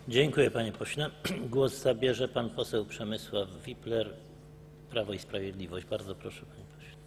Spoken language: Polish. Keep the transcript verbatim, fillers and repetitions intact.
Dziękuję, panie pośle. Głos zabierze pan poseł Przemysław Wipler, Prawo i Sprawiedliwość. Bardzo proszę, panie pośle.